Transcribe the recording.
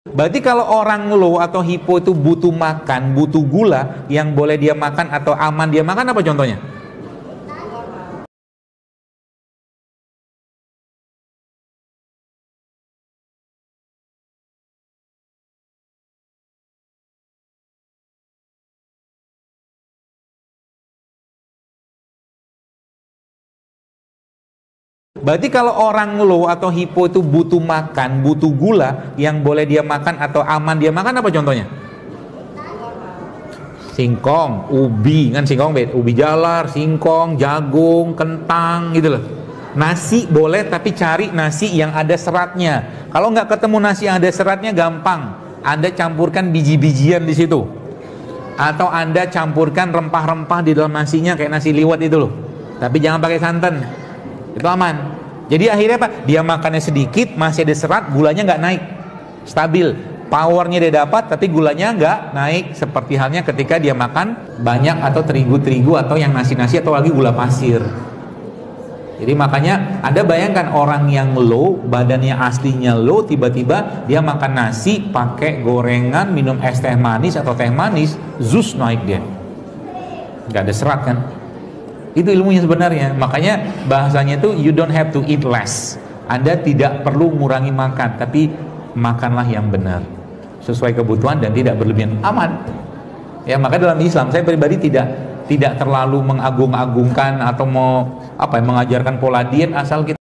Berarti kalau orang low atau hipo itu butuh makan, butuh gula, yang boleh dia makan atau aman dia makan apa contohnya? Berarti kalau orang low atau hipo itu butuh makan, butuh gula, yang boleh dia makan atau aman dia makan apa contohnya? Singkong, ubi, kan singkong beda, ubi jalar, singkong, jagung, kentang gitu loh. Nasi boleh, tapi cari nasi yang ada seratnya. Kalau nggak ketemu nasi yang ada seratnya, gampang, Anda campurkan biji-bijian di situ, atau Anda campurkan rempah-rempah di dalam nasinya kayak nasi liwet itu loh. Tapi jangan pakai santan, itu aman. Jadi akhirnya apa? Dia makannya sedikit, masih ada serat, gulanya nggak naik, stabil. Powernya dia dapat, tapi gulanya nggak naik. Seperti halnya ketika dia makan banyak atau terigu-terigu atau yang nasi-nasi atau lagi gula pasir. Jadi makanya Anda bayangkan orang yang low, badannya aslinya low, tiba-tiba dia makan nasi, pakai gorengan, minum es teh manis atau teh manis, zus naik dia. Nggak ada serat kan? Itu ilmunya sebenarnya. Makanya bahasanya itu you don't have to eat less. Anda tidak perlu mengurangi makan, tapi makanlah yang benar, sesuai kebutuhan dan tidak berlebihan, aman. Ya, maka dalam Islam saya pribadi tidak terlalu mengagung-agungkan atau mengajarkan pola diet asal kita